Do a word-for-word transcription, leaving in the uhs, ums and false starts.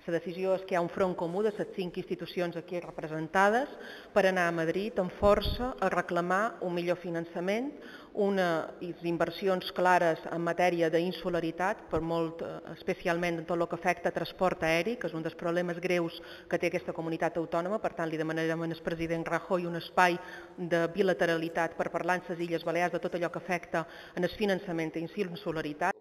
La decisió és que hi ha un front comú de les cinc institucions aquí representades per anar a Madrid amb força a reclamar un millor finançament, unes inversions clares en matèria d'insularitat, per molt especialment en tot el que afecta transport aeri, que és un dels problemes greus que té aquesta comunitat autònoma. Per tant, li demanarem al president Rajoy un espai de bilateralitat per parlar amb les Illes Balears de tot allò que afecta en el finançament i insularitat.